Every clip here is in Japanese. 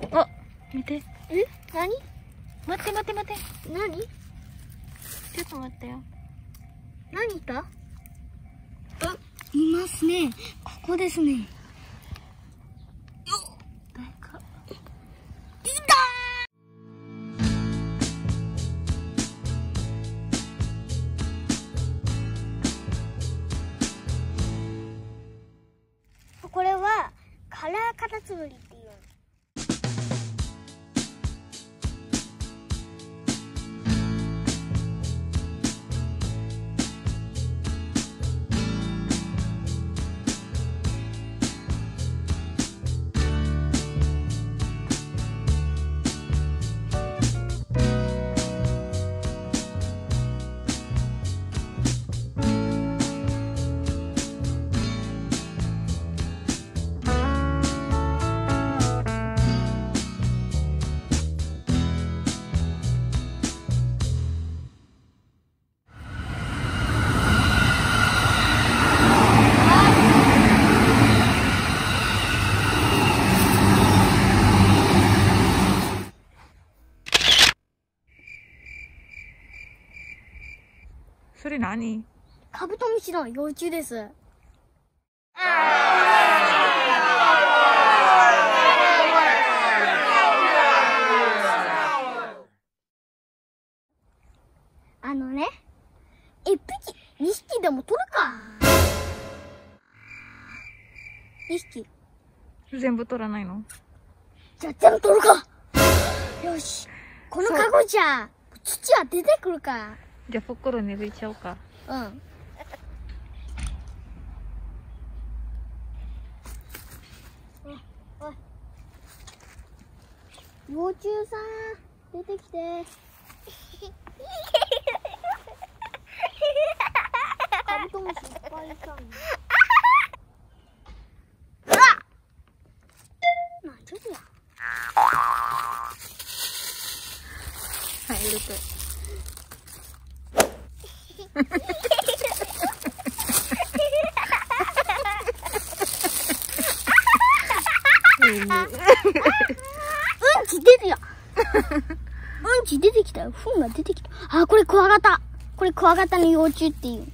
あ、見て。 何？ 待って待って待って。 何？ ちょっと待ってよ。 何いた？いますね。ここですね。 誰か。 これはカラーカタツムリっていうの。 それ何？ カブトムシの幼虫です。1匹、2匹でも取るか。2匹。 全部取らないの？ じゃあ全部取るか。よし。このカゴじゃ土は出てくるか。 じゃあ袋に入れちゃおうか。 うん。幼虫さん、出てきて。カブトムシいっぱいいたの。なんじゃこりゃ。 はい、入れて。 うんち出るよ。うんち出てきたよ。糞が出てきた。あ、これクワガタ。これクワガタの幼虫っていう。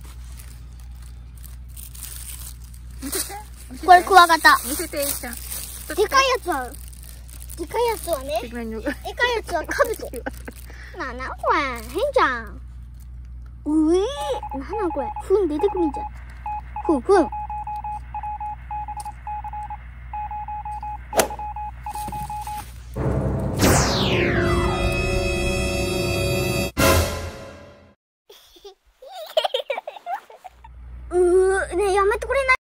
これクワガタ。 見せて、いいじゃん。 でかいやつはね、でかいやつはカブト。ななこれ、変じゃん。うえー、ななこれ、糞出てくるんじゃん。糞。ねえ、やめてくれない？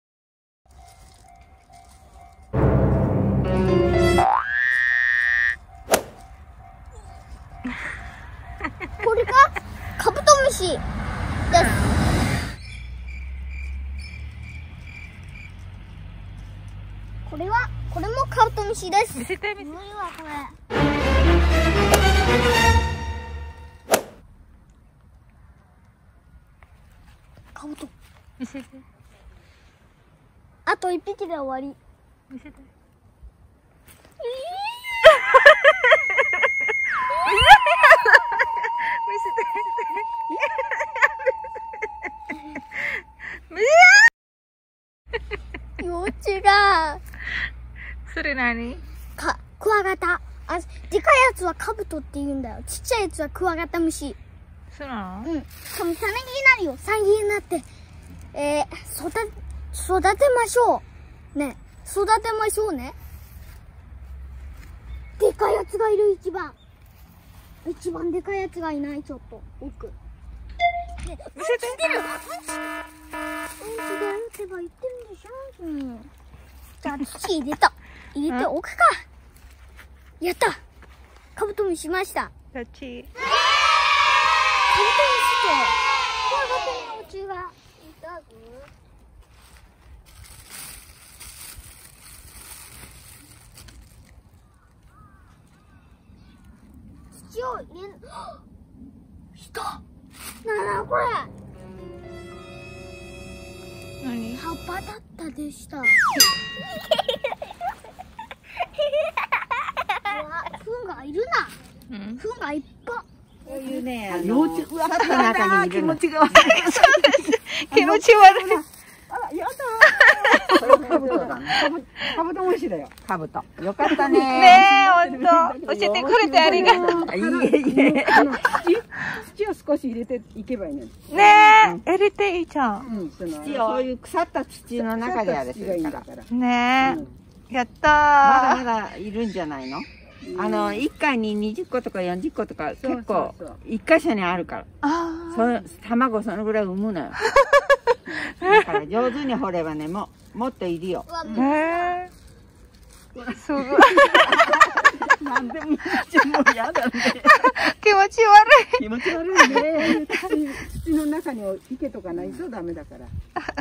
これがカブトムシです。これもカブトムシです。 見せて、見せて。 無理わ、これ。カブト。 見せて。 あと1匹で終わり。 見せて。 幼虫が。 それ何？ クワガタ。でかいやつはカブトって言うんだよ。ちっちゃいやつはクワガタムシ。 そうなの？ うん。しかも種になるよ。3になって。育てましょう。ね。育てましょうね。でかいやつがいる、一番でかいやつがいない、ちょっと。奥。ね、 見せて。 うんち出るってば言ってるんでしょ。うん。じゃあ、土入れておくか。やった。カブトムシしました。 どっち？ カブトムシとクワガタの幼虫がいたぞ。土を入れる。いた。なあ、これ。 何？ 葉っぱだったでした。 糞がいっぱい。 こういうね、 幼虫、うわ、 サッの中にいるの。 気持ちが悪い。気持ち悪い。 あら、やだー。これカブトだね。 カブトムシだよ。 カブト。よかったね。 ねえ、ほんと。教えてくれてありがとう。 いえいえ。 土を少し入れていけばいいのに。 ねえ、入れていいじゃん。 そういう腐った土の中でやれてるから。 ねえ。やったー。 まだまだいるんじゃないの？1回に20個とか40個とか結構1箇所にあるから。卵そのぐらい産むのよ。だから上手に掘ればね、もっといるよ。 へえ。すごい。 なんでも嫌だね。 気持ち悪い。 気持ち悪いね。土の中に池とかないとダメだから。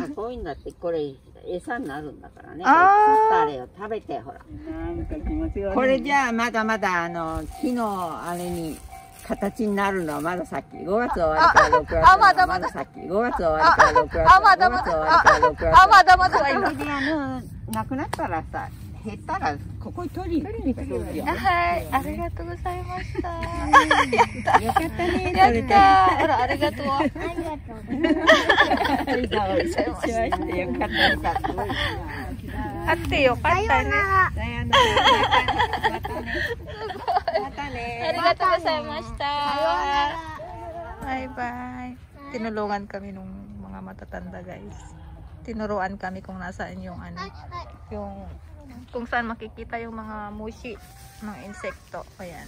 こういうんだってこれ餌になるんだからね。腐ったあれを食べてほら。 なんか気持ち悪い。 これじゃあまだまだ木のあれに形になるのはまだ先。5月終わりから6月はまだ先。5月終わりから6月はまだまだ。 5月終わりから6月はまだまだ。 それでなくなったらさ、減ったらここに取りに行けばいいよ。 はい、ありがとうございました。 よかったね。 やったー。あら、ありがとう。 ありがとう。 ありがとうございました。よかったよかった。 あってよかったね。 さよなら。またね。またね。 ありがとうございました。 さようなら。 Bye-bye. Tinulungan kami nung mga matatanda, guys. Tinuruan kami kung nasaan yung yung kung saan makikita yung mga mushi ng insekto. Ayan.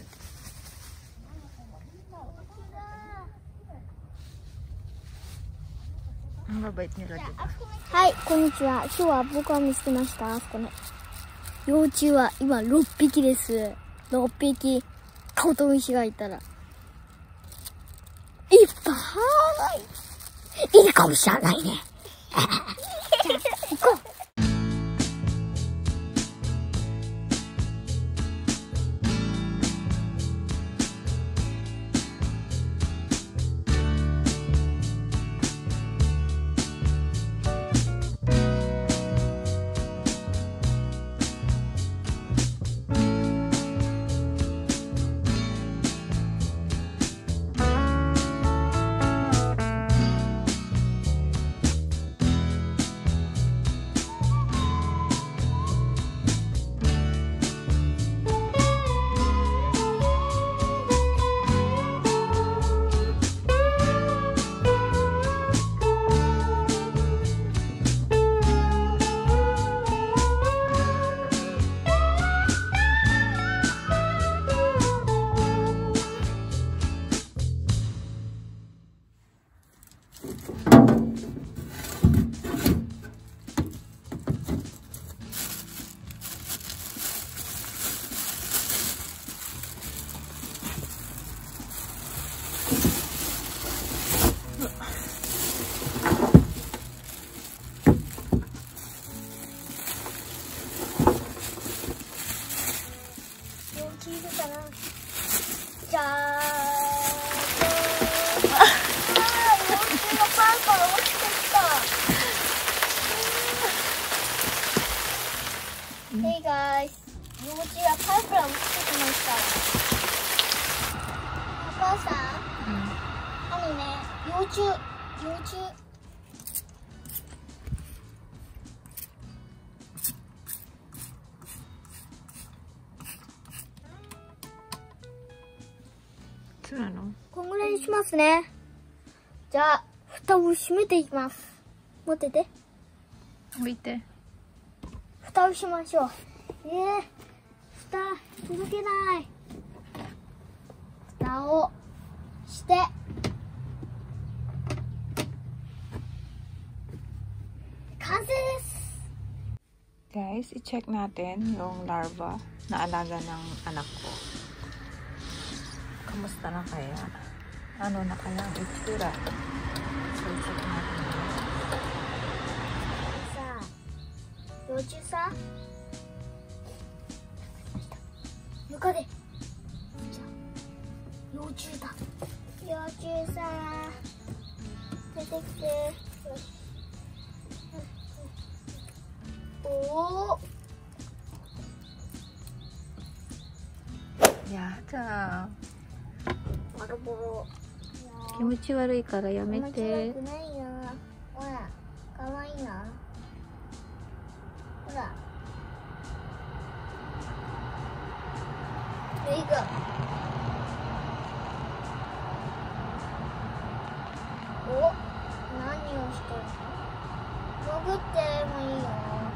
Ang mabait nila, diba? はい、こんにちは。今日は僕は見つけました。あそこね。幼虫は今6匹です。6匹。カブトムシがいたら。いっぱい。いいかもしれないね。じゃあ、行こう。聞いてたな。じゃーん。幼虫がパンから落ちてきた。Hey guys、幼虫がパンから落ちてきました。お母さん、幼虫。 そうなの？ こんぐらいにしますね。じゃあ、蓋を閉めていきます。持ってて。 置いて。 蓋をしましょう。蓋、届けない。蓋をして。完成です。 Guys, i-check natin yung larva na alaga ng anak ko. Kamusta na kaya? Ano na kaya ang itsura? So, check natin. さあ、幼虫さん。ムカデ。じゃあ、幼虫だ。幼虫さん。出てきて。よし。おお。 やだ。 ボロボロ。 気持ち悪いからやめ気持ちて。 悪くないよ。ほら、かわいいな。ほら。いいか。お、何をしてるの？潜ってもいいよ。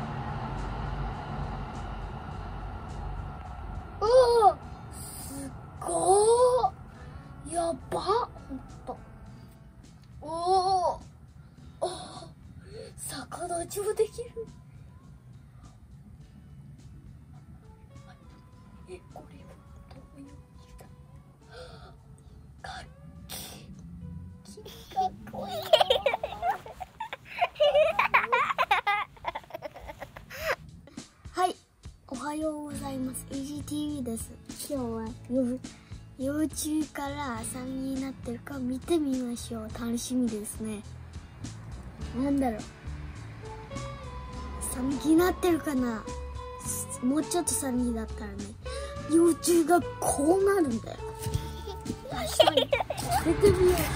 おお、すごー。やば。ほんと。おお。お、逆立ちもできる。え、これはどういう意味だ。かっこいい。はい、おはようございます。EGTV です。今日は幼虫から3になってるか見てみましょう。楽しみですね。なんだろう。3になってるかな。もうちょっと3にだったらね、幼虫がこうなるんだよ。出てみよう。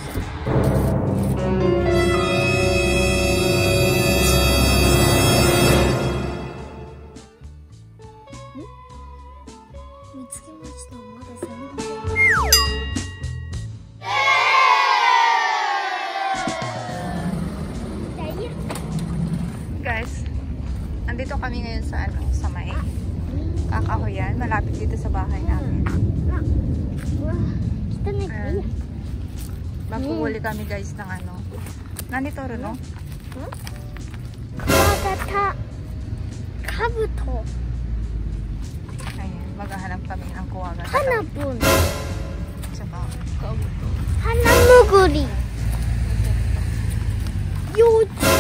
見つけました。まだ3匹。 Guys, andito kami ngayon sa sa may Kakahuyan, malapit dito sa bahay namin. Maghuhuli kami guys ng ano. Nanitoro, no? Kuwagata kabuto. Ayan, maghahanap kami ng kuwaga. Hanapun. Tsaka kabuto. Hanamuguri. Yochi.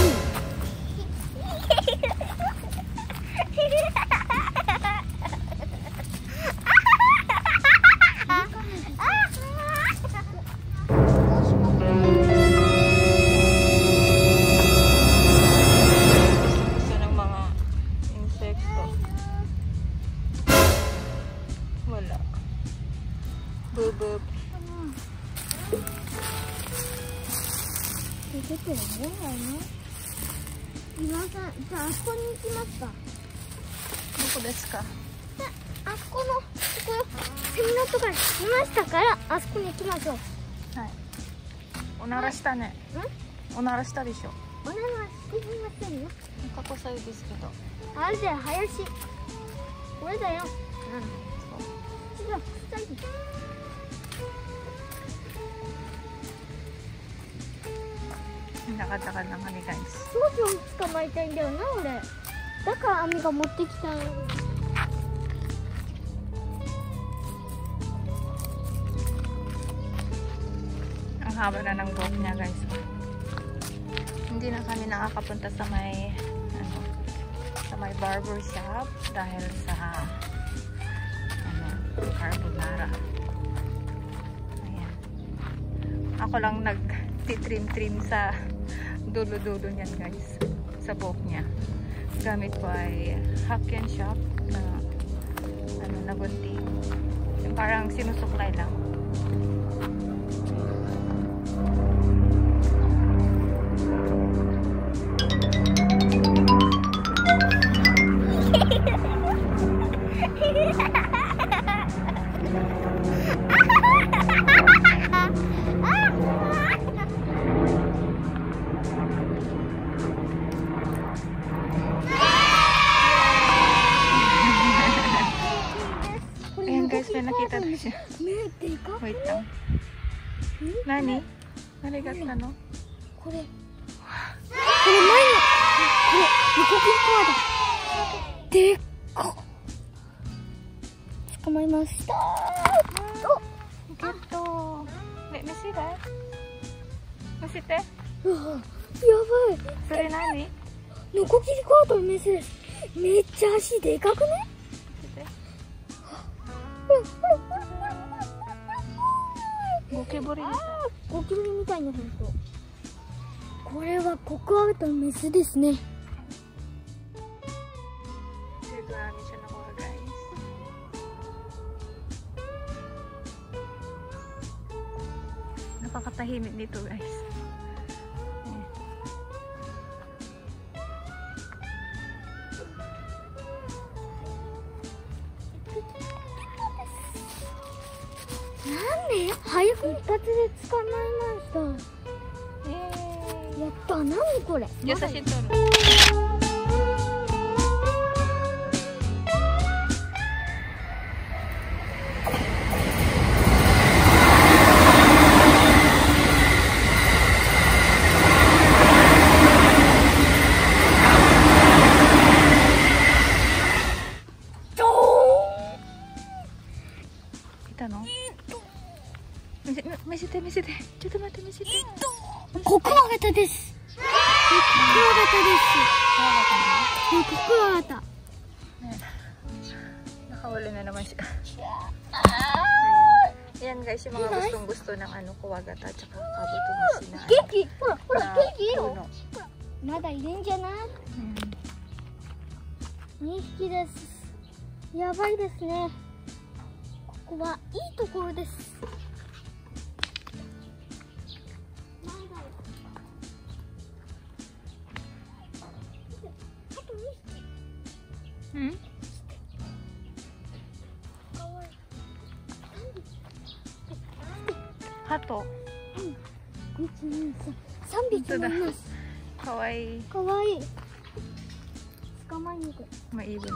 Gusto ng mga insekto. Wala. Bubub. 出てるね、今さん、じゃああそこに行きますか。 どこですか？ あそこの、そこ、セミのとこに来ましたから、あそこに行きましょう。 はい。おならしたね。おならしたでしょ。 おならしてみませんよ。 過去際ですけど。 あれだよ、林。これだよ。 そう。 違う、下に。 Lakad-lakad lang kami guys. 少女を捕まえたいんだよな、俺。だから網が持ってきたの。 Ang haba na ng buhok niya guys. Hindi na kami nakakapunta sa may ano, sa may barber shop dahil sa ano, carbonara. Ayan. Ako lang nag-trim sa dulo-dulo niyan guys, sa buhok niya. Gamit ko ay Hakken shop na ano, na gunting. Yung parang sinusuklay lang. Ayan guys, may nakita na siya. Wait lang. Nani? Naligat na, no? これ前のこれ横切り川だ。でっか。捕まえました。 ゲット。見せて。見せて。 やばい。 それ何？ ノコギリカードのメスです。めっちゃ足でかくね？ ゴキブリみたい。 ゴキブリみたいな、ほんと。これはココアウトのメスですね。 Dito namin siya nakuha guys. Napakatahimik dito guys. Nani? 早く一発で捕まえました。やった。何これ。 じゃあ写真撮る。いたの？見せて見せて。ちょっと待って見せて。 コクワガタです。コクワガタです。コクワガタ。 Nakahuli na naman siya. Yan guys, yung mga gustong-gusto ng kuwagata at saka kabutumasin na Kiki! Hora, hora, Kiki! puno. まだいるんじゃない？2匹です。やばいですね。ここはいいところです。 ハト。 1、2、3匹もいます。 かわいい。 かわいい。捕まえに行く。 Maibon guys.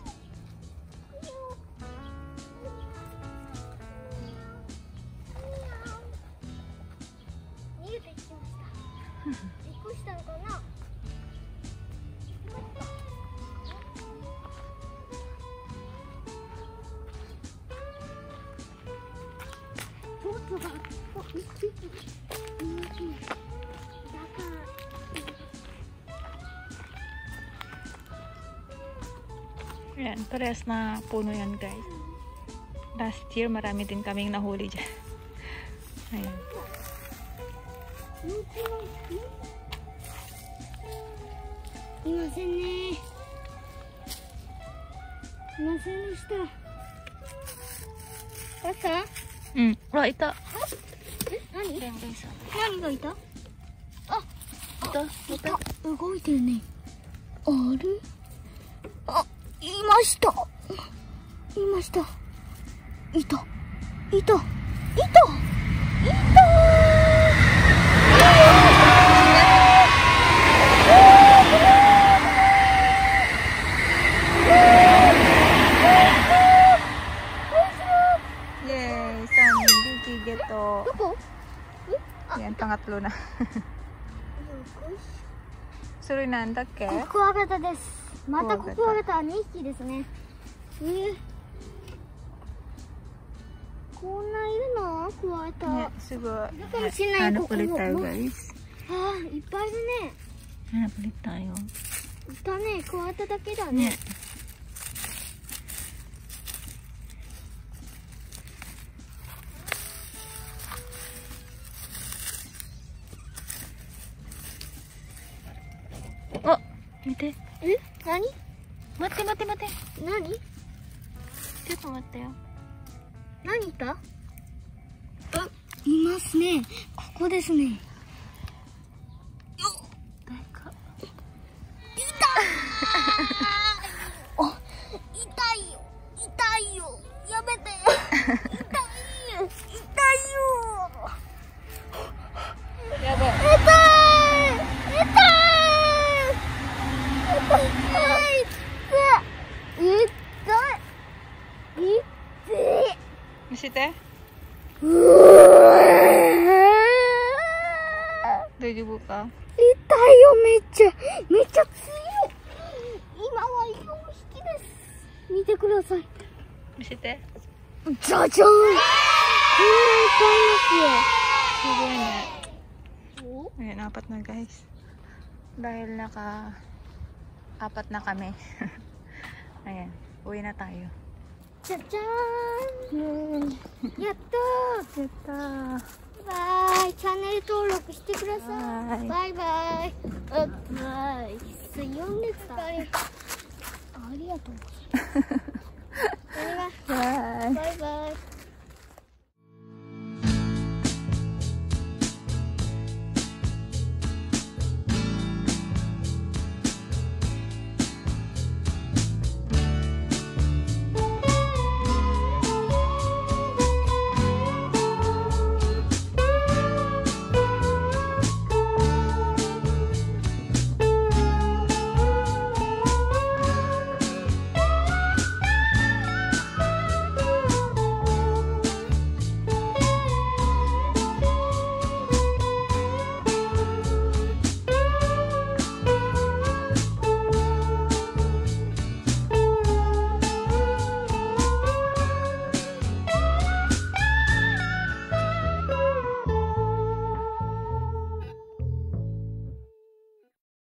逃げていきました。びっくりしたのかな。蝶々が、1匹、2匹、だから。 Ayan, parehas na puno yan guys. Last year marami din kaming nahuli dyan. Ayan. いませんね。いませんでした。あった？ うん。あ、いた。 何？ Ayan guys. 何がいた？あ、 いた。 動いてるね。あれ？あ、いました。いました。いた。いた。いた。いた。 Yay! Sandiki geto. どこ？ Yan, pangatlo na. Sorry na, ang dake. コクワガタです。またコクワガタは2匹ですね。こんないるの？コクワガタ。 Yeah, siguro. かもしれない。 Hanap ここ ulit も。 tayo guys. あー、いっぱいいるね。 Hanap ulit tayo. いたね。コクワガタだけだ Yeah. ね。 Oh, 見て。 え？何？ 待って待って待って。 何？ ちょっと待ってよ。 何いた？あ、いますね。ここですね。 誰か。 あ、痛いよ。痛いよ。やめてよ。痛いよ。痛いよ。 やばい。 痛い。痛い。痛い。痛い。痛い。 見せて。大丈夫か？ 痛いよ、めっちゃ強い。今は4匹です。見てください。 見せて。 じゃじゃん。こんないっすごいね。 ぱいいますよ。 Ayan, 4 na guys. Dahil apat na kami. Ayan, uwi na tayo. じゃじゃーん。やったー。 やったー。 バイ。チャンネル登録してください。 バイ。 バイバイ。バイ。呼んでた。ありがとう。それは。